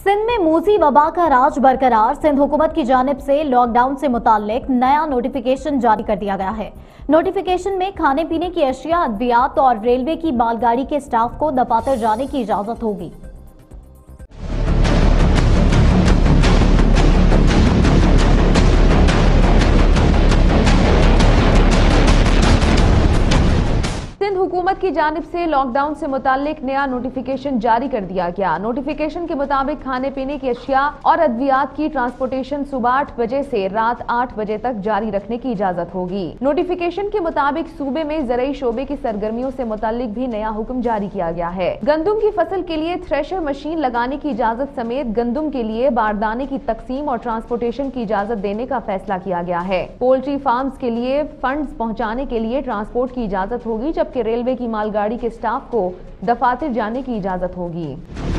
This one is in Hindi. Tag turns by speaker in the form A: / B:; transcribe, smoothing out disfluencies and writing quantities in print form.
A: सिंध में मूसी वबा का राज बरकरार। सिंध हुकूमत की जानिब से लॉकडाउन से मुताल्लिक नया नोटिफिकेशन जारी कर दिया गया है। नोटिफिकेशन में खाने पीने की अशिया, अद्वियात और रेलवे की मालगाड़ी के स्टाफ को दफातर जाने की इजाजत होगी।
B: सिंध हुकूमत की जानिब से लॉकडाउन से मुताल्लिक नया नोटिफिकेशन जारी कर दिया गया। नोटिफिकेशन के मुताबिक खाने पीने की अशिया और अद्वियात की ट्रांसपोर्टेशन सुबह 8 बजे से रात 8 बजे तक जारी रखने की इजाजत होगी। नोटिफिकेशन के मुताबिक सूबे में ज़राई शोबे की सरगर्मियों से मुताल्लिक भी नया हुक्म जारी किया गया है। गंदुम की फसल के लिए थ्रेशर मशीन लगाने की इजाजत समेत गंदुम के लिए बारदाने की तकसीम और ट्रांसपोर्टेशन की इजाजत देने का फैसला किया गया है। पोल्ट्री फार्म्स के लिए फंड्स पहुँचाने के लिए ट्रांसपोर्ट की इजाजत होगी, जबकि रेलवे की मालगाड़ी के स्टाफ को दफातर जाने की इजाजत होगी।